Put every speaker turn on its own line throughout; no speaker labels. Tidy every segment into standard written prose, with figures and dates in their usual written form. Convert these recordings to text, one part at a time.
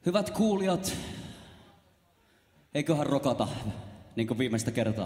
Hyvät kuulijat, eiköhän rokata, niin kuin viimeistä kertaa.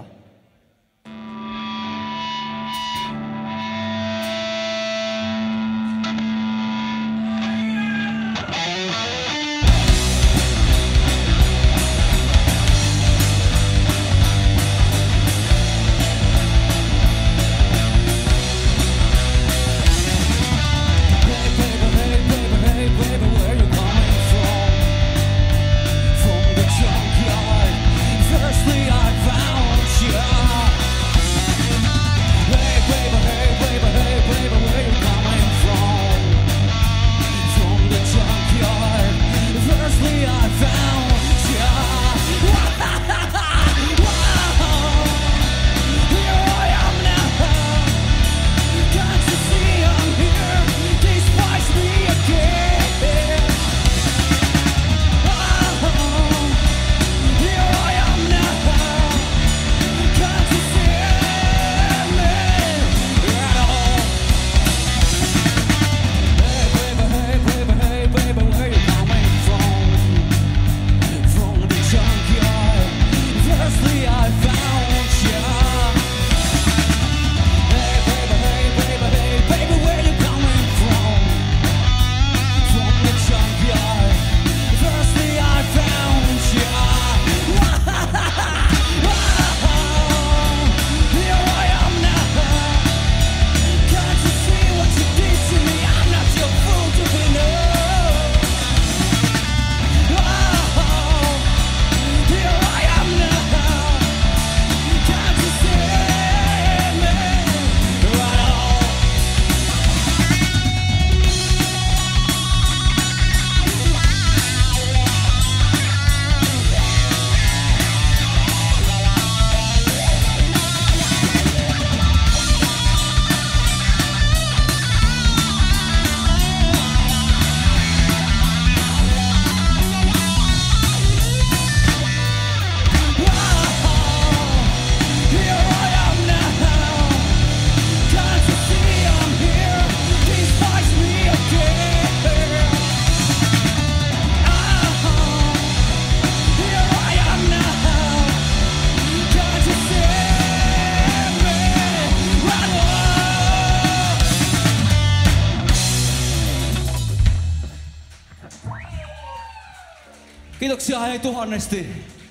Kiitoksia hei tuhannesti.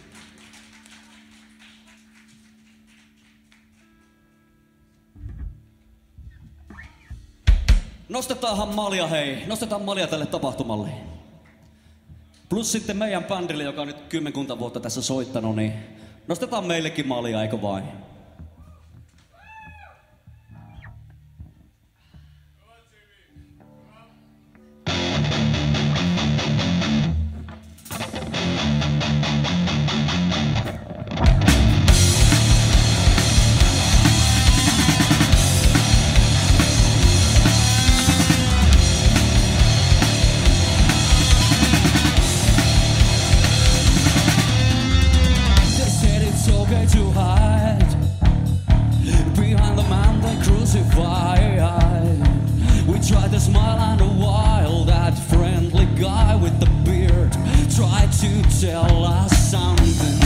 Nostetaanhan malja hei. Nostetaan malja tälle tapahtumalle. Plus sitten meidän bändille, joka on nyt 10 vuotta tässä soittanut, niin nostetaan meillekin malja, eikö vain?
To hide behind the man they crucified. We tried to smile and a while that friendly guy with the beard tried to tell us something.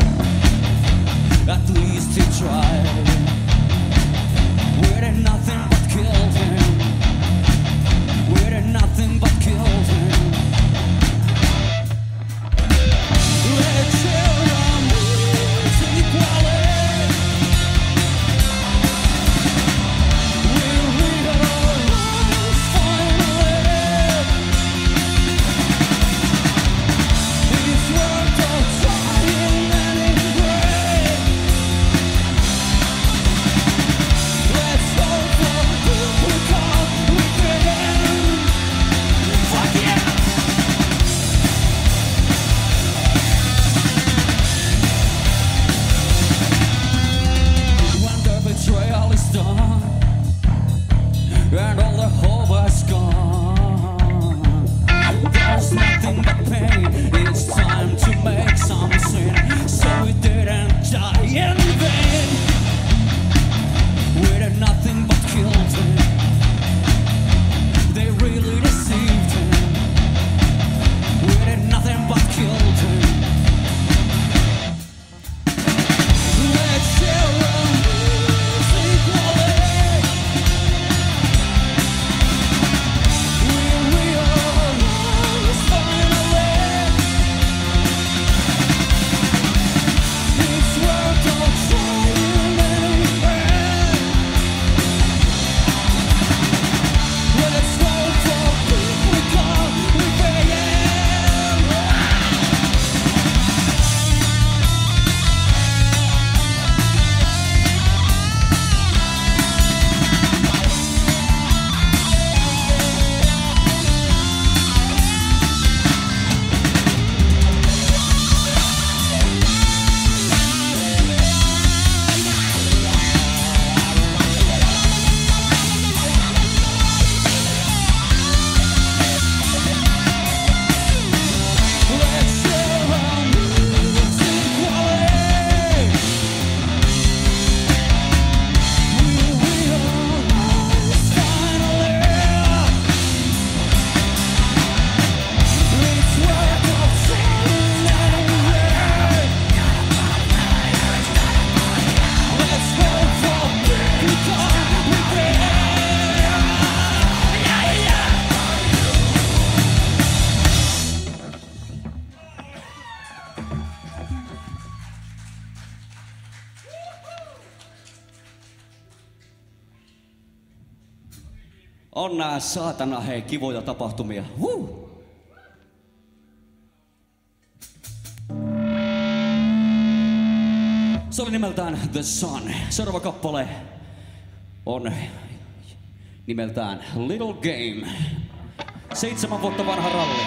At least he tried. We did nothing but kill him. We did nothing but kill him. Let's This world
On nää saatana hei kivoja tapahtumia. Se oli nimeltään The Sun. Seuraava kappale on nimeltään Little Game. 7 vuotta vanha ralli.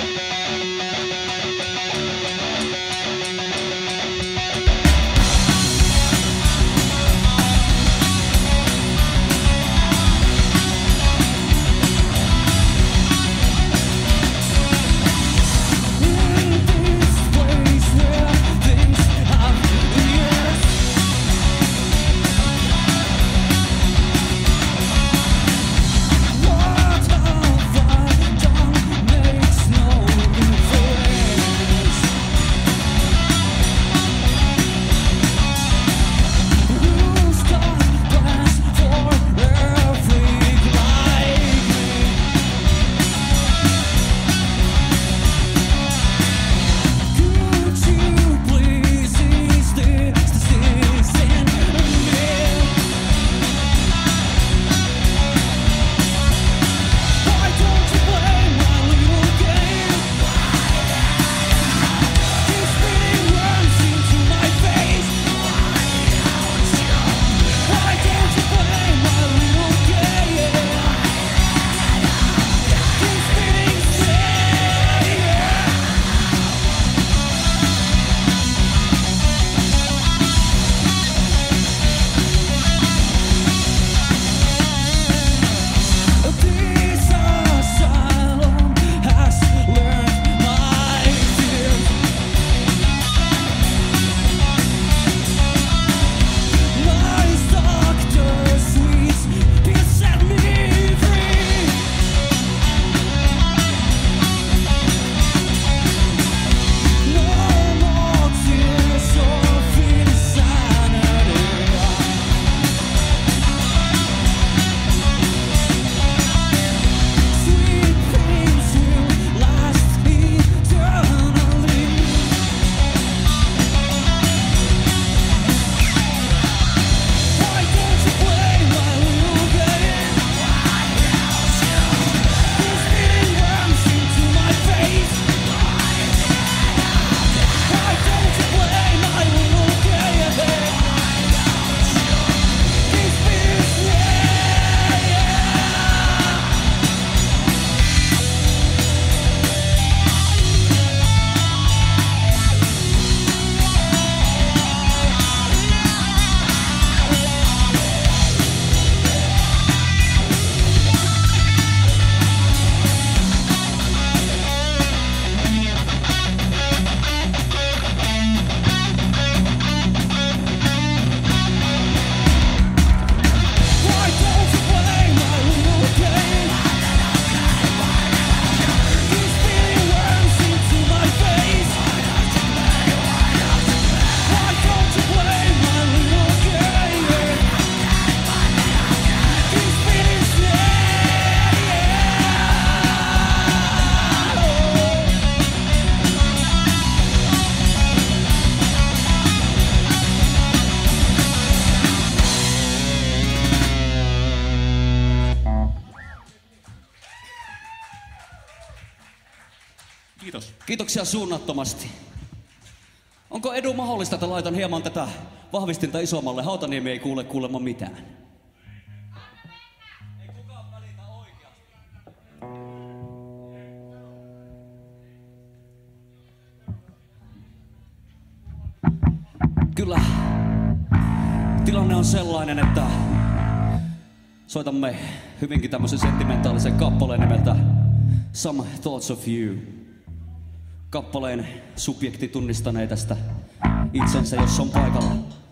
Kiitos.
Kiitoksia suunnattomasti. Onko Edu mahdollista, että laitan hieman tätä vahvistinta isommalle? Hautaniemi ei kuule kuulemma mitään. Ei kukaan välitä oikeasti. Kyllä. Tilanne on sellainen, että soitamme hyvinkin tämmöisen sentimentaalisen kappaleen nimeltä Some Thoughts of You. Kappaleen subjekti tunnistanee tästä itsensä, jos on paikalla.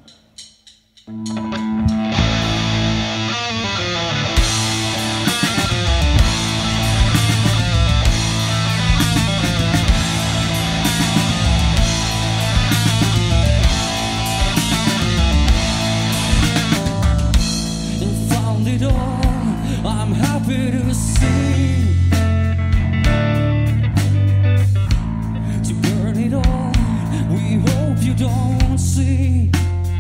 Found it all, I'm happy to see. We hope you don't see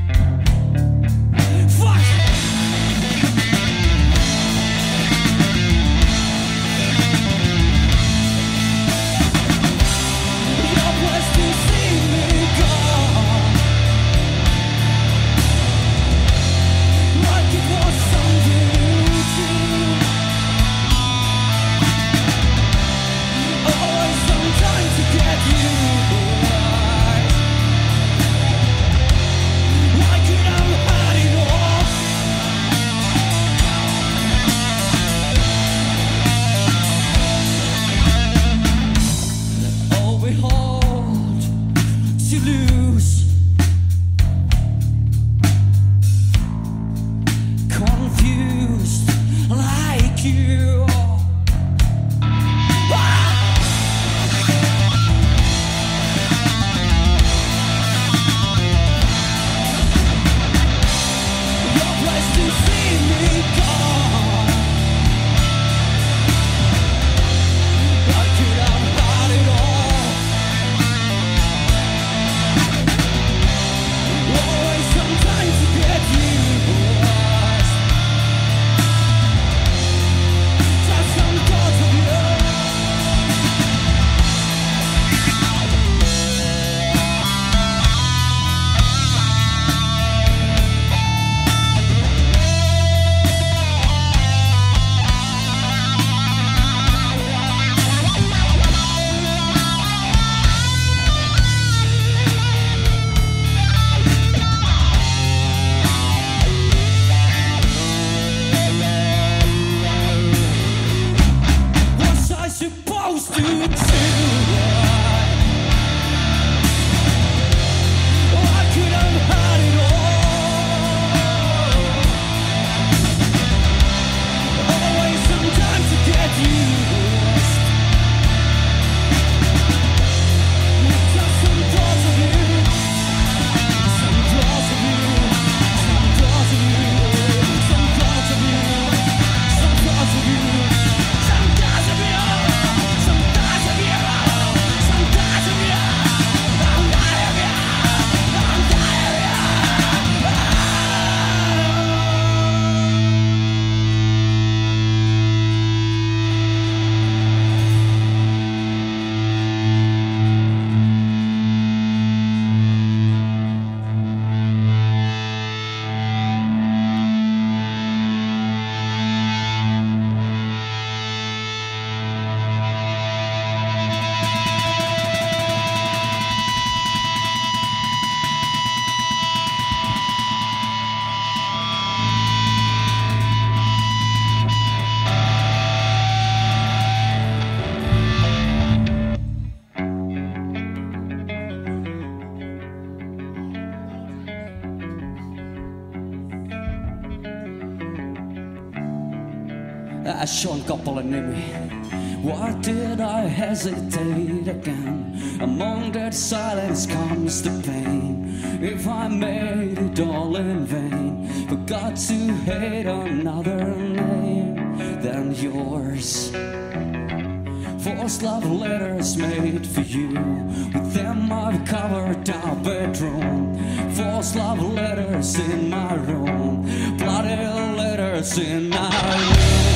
Ash on kappaleen nimi. Why did I hesitate again? Among that silence comes the pain. If I made it all in vain, forgot to hate another name than yours. False love letters made for you. With them I've covered our bedroom. False love letters in my room. Bloody letters in my room.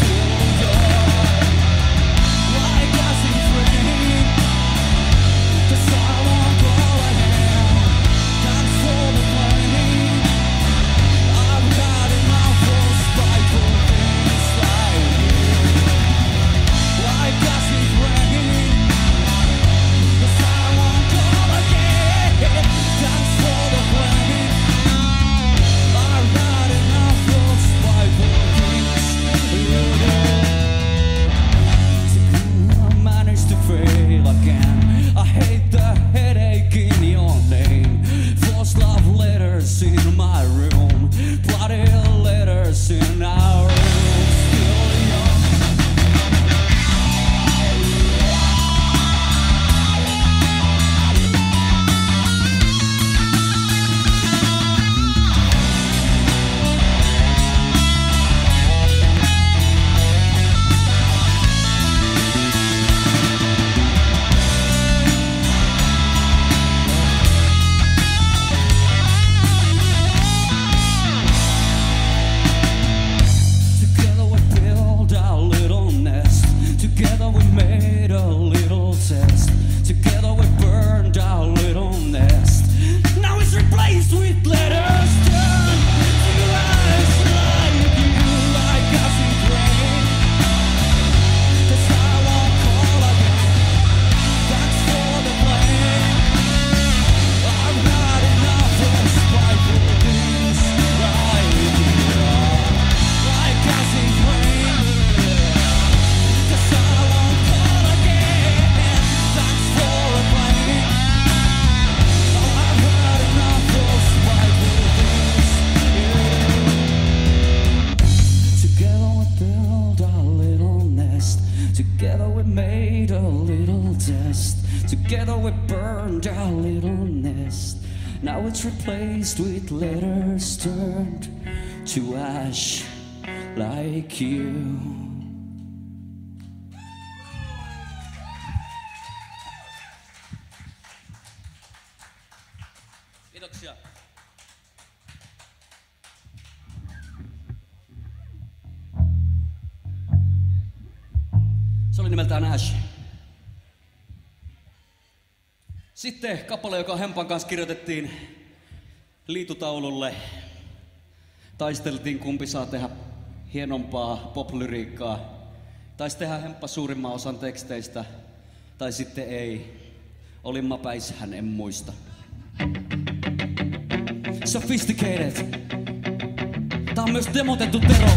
Together we burned our little nest. Now it's replaced with letters turned to ash like you. Kiitoksia. Se oli nimeltään Ash. Sitten kappale, joka Hempan kanssa kirjoitettiin liitutaululle. Taisteltiin, kumpi saa tehdä hienompaa pop-lyriikkaa. Taisi tehdä Hemppa suurimman osan teksteistä, tai sitten ei. Olin mä päissähän, en muista. Sophisticated. Tää on myös demotettu Tero.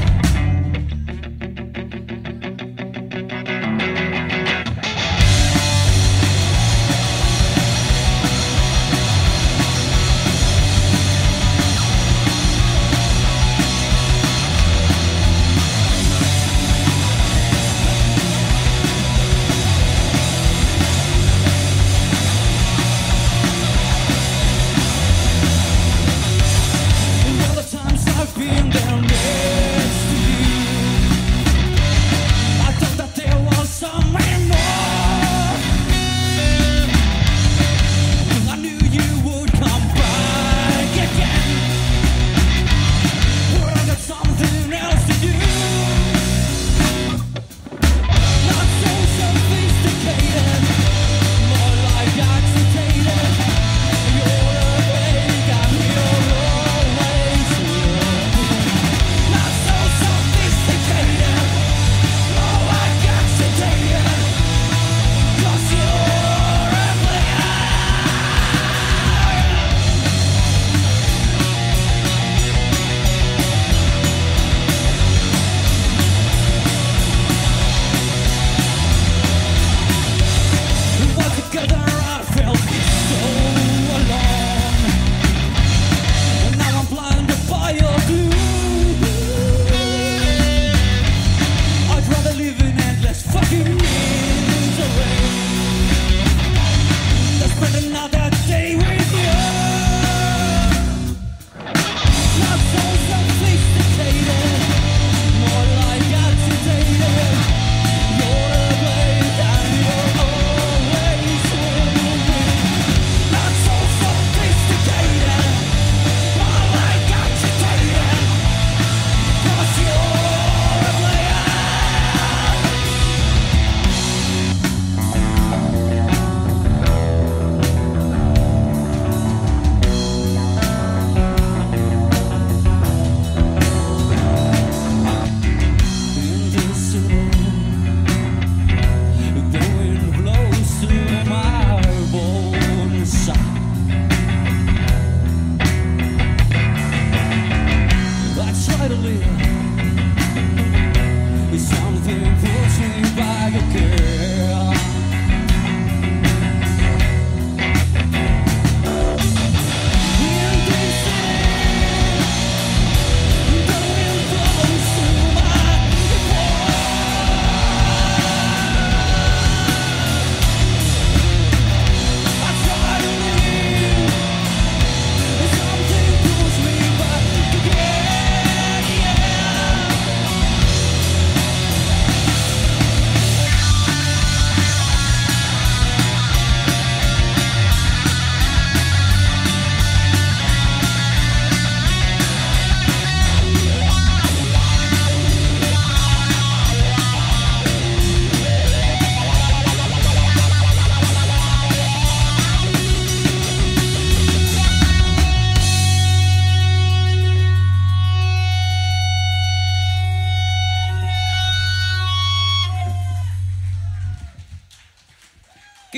Been there next to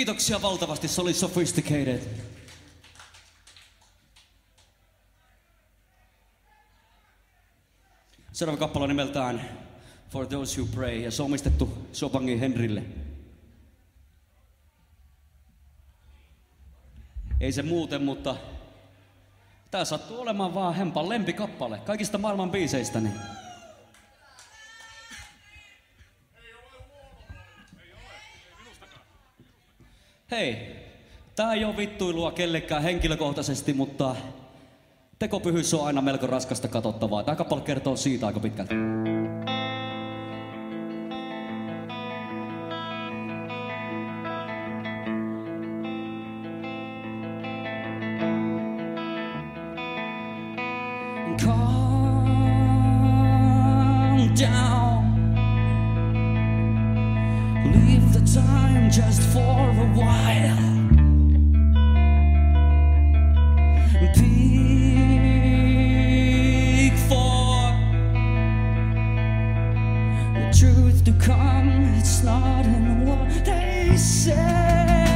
Kiitoksia valtavasti, se oli Sophisticated. Seuraava kappale on nimeltään For Those Who Pray ja se on omistettu Chopinin Henrille. Ei se muuten, mutta tää sattuu olemaan vaan Hempan lempikappale kaikista maailman biiseistä. Niin. Hei, tää ei oo vittuilua kellekään henkilökohtaisesti, mutta tekopyhyys on aina melko raskasta katsottavaa. Tää kappale kertoo siitä aika pitkälti. Calm down. Leave the time just for a while. Peek for the truth to come. It's not in what they say.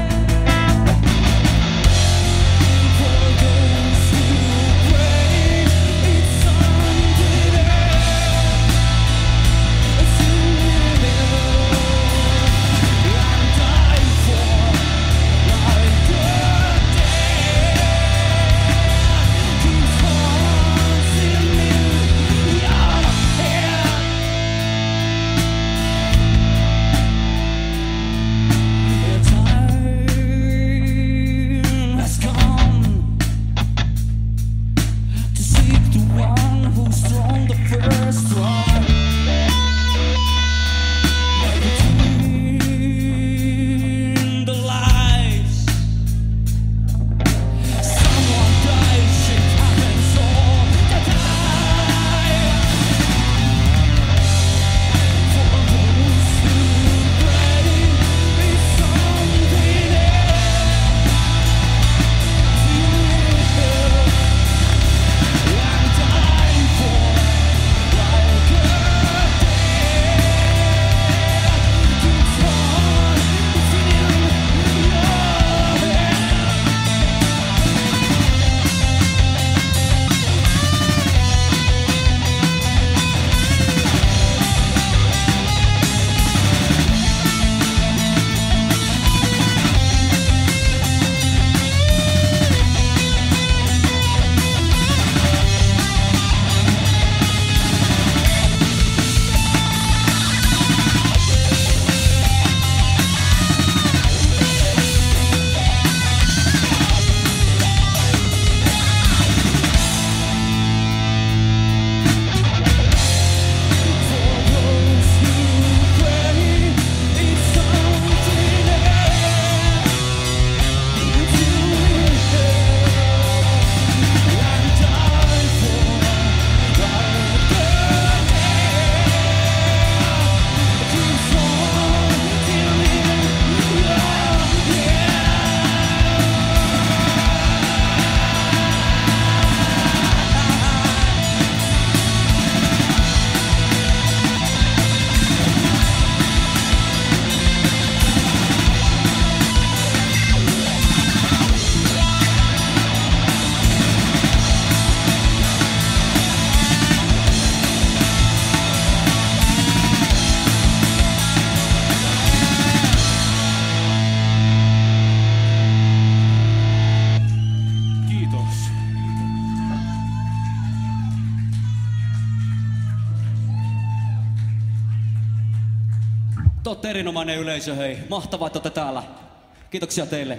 Te ootte erinomainen yleisö, hei. Mahtavaa, että ootte täällä. Kiitoksia teille.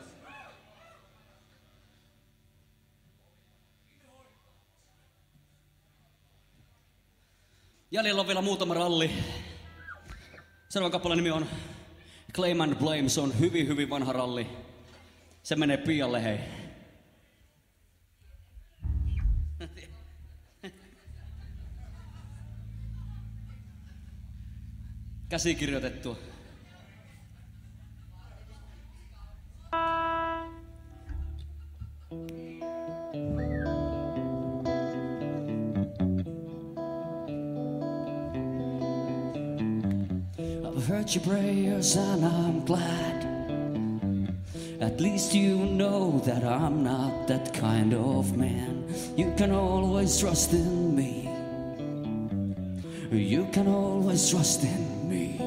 Jäljellä on vielä muutama ralli. Seuraavan kappaleen nimi on Claim and Blame. Se on hyvin vanha ralli. Se menee pialle, hei. Käsikirjoitettu. I've heard your prayers and I'm glad At least you know that I'm not that kind of man. You can always trust in me. You can always trust in me.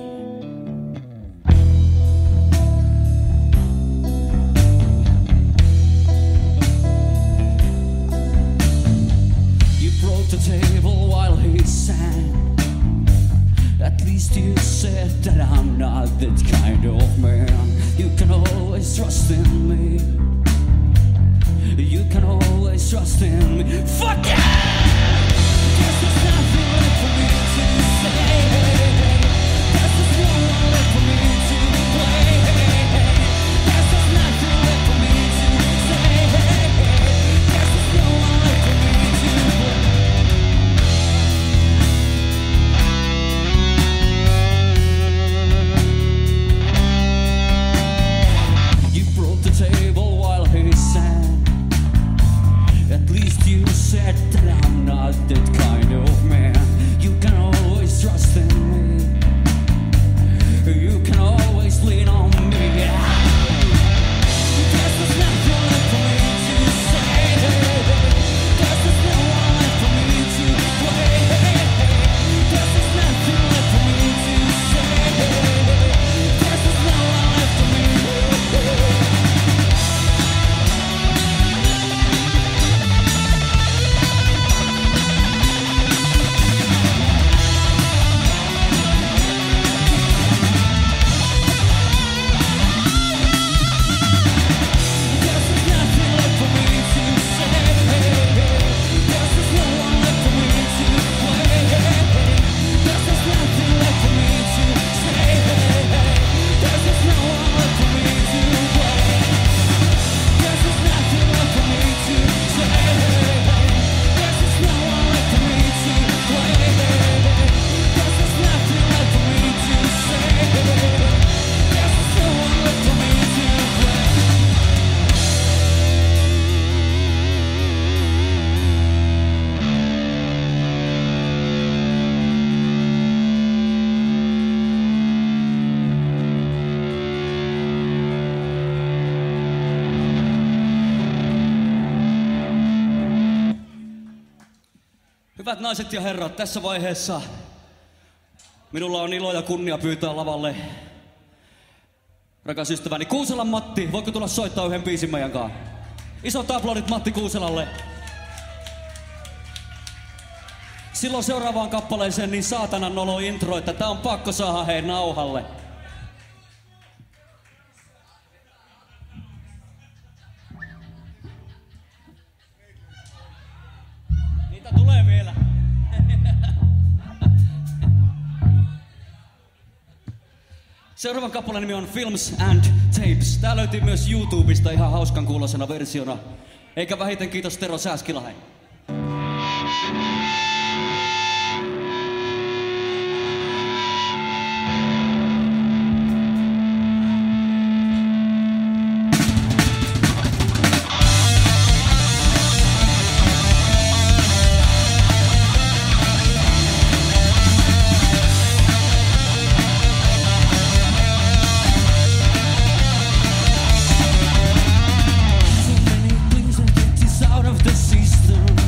You broke the table while he sang. At least you said that I'm not that kind of man. You can always trust in me. You can always trust in me. Fuck yeah! Guess there's nothing left for me to say. Guess there's no one left for me to play. Guess there's nothing left for me to say. Guess there's no one left for me to play. Table while he sang. At least you said that I'm not that kind of man. You can always trust in me. You can always lean on me. Guess there's nothing left for me to say. Guess there's no one left for me to play. Guess there's nothing left for me to say. Guess there's no one left for me to play. Hyvät naiset ja herrat, tässä vaiheessa minulla on ilo ja kunnia pyytää lavalle rakas ystäväni Kuuselan Matti. Voitko tulla soittaa yhden biisin meidän kanssa? Isot aplodit Matti Kuuselalle. Silloin seuraavaan kappaleeseen niin saatanan nolo intro, että tää on pakko saada hei nauhalle. Niitä tulee vielä. Seuraavan kappaleen nimi on Films and Tapes. Tää löytyy myös YouTubesta ihan hauskan kuulosena versiona. Eikä vähiten kiitos Tero Sääskilahden.
Out of the system.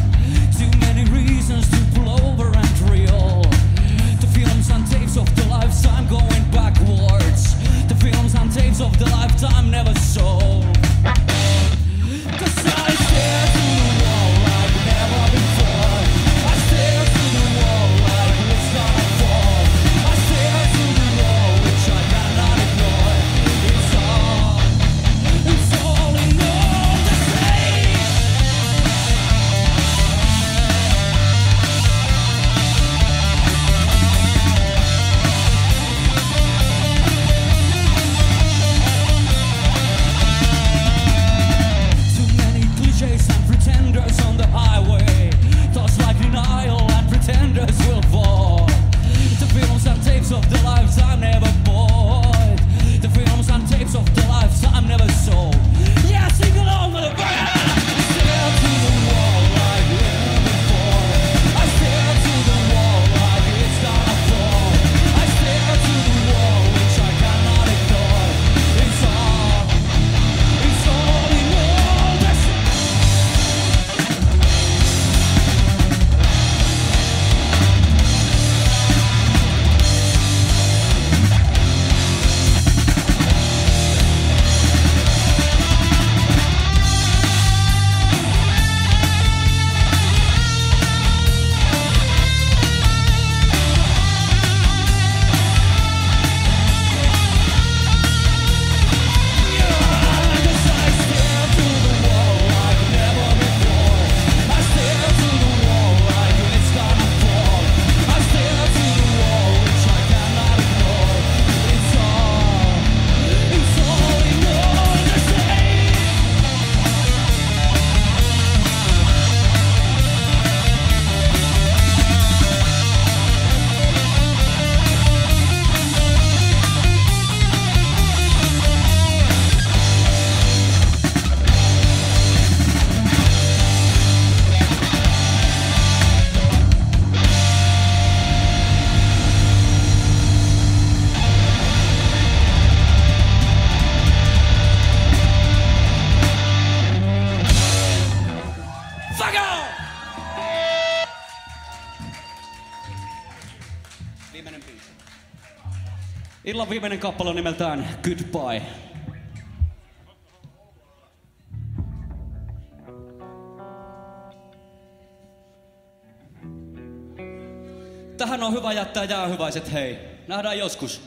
Illan viimeinen kappale on nimeltään Goodbye. Tähän on hyvä jättää jäähyväiset, hei. Nähdään joskus.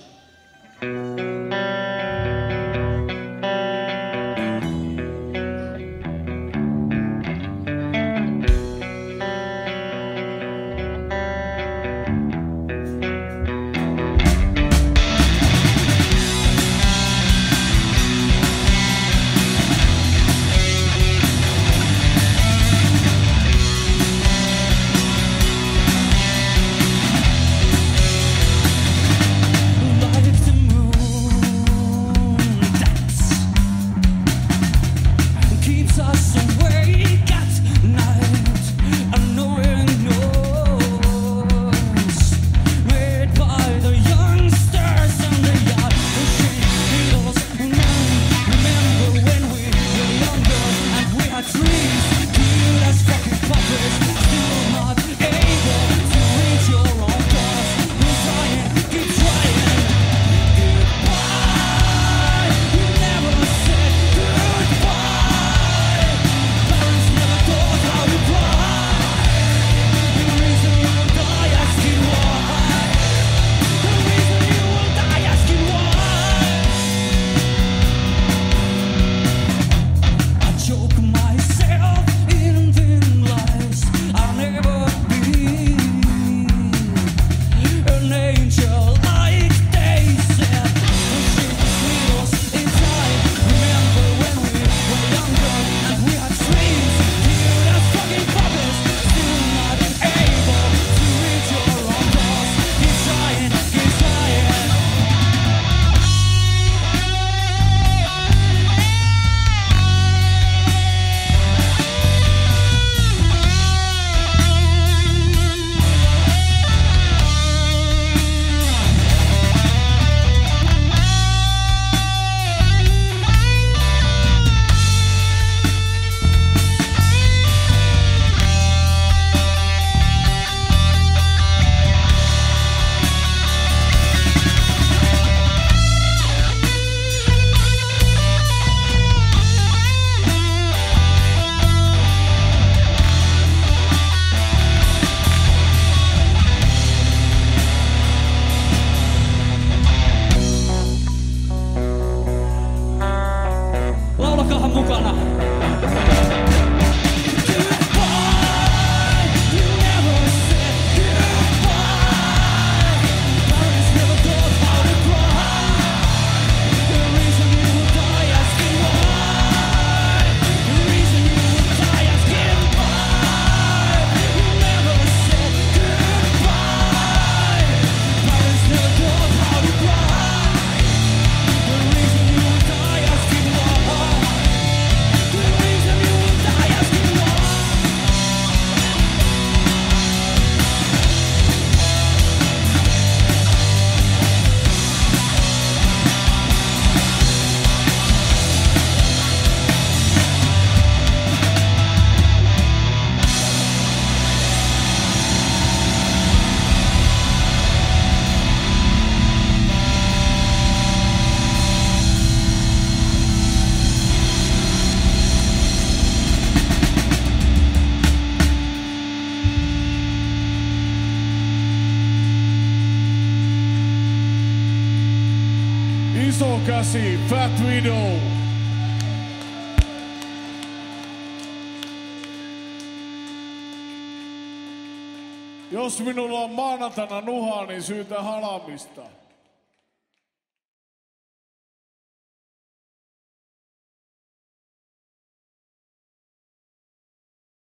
Mukana.
Iso käsi, Fat Widow. Jos minulla on maanantaina nuhaa, niin syytä halamista.